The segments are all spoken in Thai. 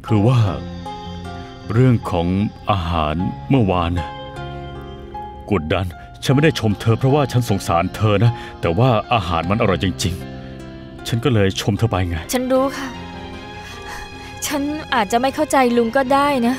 คือว่าเรื่องของอาหารเมื่อวานกดดันฉันไม่ได้ชมเธอเพราะว่าฉันสงสารเธอนะแต่ว่าอาหารมันอร่อยจริงๆฉันก็เลยชมเธอไปไงฉันรู้ค่ะฉันอาจจะไม่เข้าใจลุงก็ได้นะ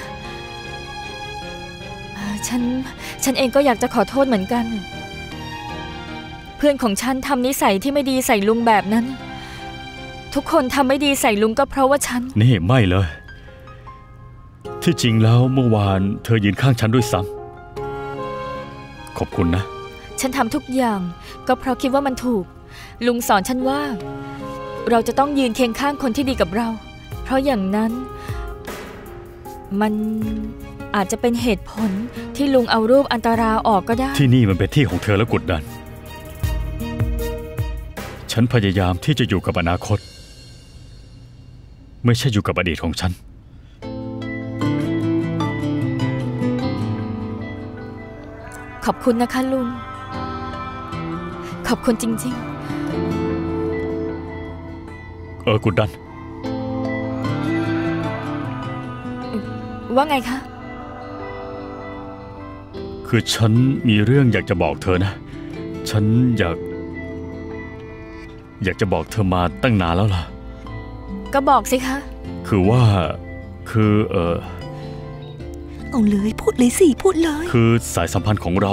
ฉันเองก็อยากจะขอโทษเหมือนกันเพื่อนของฉันทำนิสัยที่ไม่ดีใส่ลุงแบบนั้นทุกคนทำไม่ดีใส่ลุงก็เพราะว่าฉันนี่ไม่เลยที่จริงแล้วเมื่อวานเธอยืนข้างฉันด้วยซ้ำขอบคุณนะฉันทำทุกอย่างก็เพราะคิดว่ามันถูกลุงสอนฉันว่าเราจะต้องยืนเคียงข้างคนที่ดีกับเราเพราะอย่างนั้นมันอาจจะเป็นเหตุผลที่ลุงเอารูปอันตราออกก็ได้ที่นี่มันเป็นที่ของเธอแล้วกดดันฉันพยายามที่จะอยู่กับอนาคตไม่ใช่อยู่กับอดีตของฉันขอบคุณนะคะลุงขอบคุณจริงๆกดดันว่าไงคะคือฉันมีเรื่องอยากจะบอกเธอนะฉันอยากจะบอกเธอมาตั้งนานแล้วล่ะก็บอกสิคะคือว่าเอาเลยพูดเลยสิพูดเลยคือสายสัมพันธ์ของเรา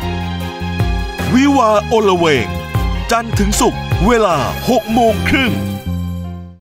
วิวาห์อลเวงจันทร์ถึงศุกร์เวลา 18:30 น.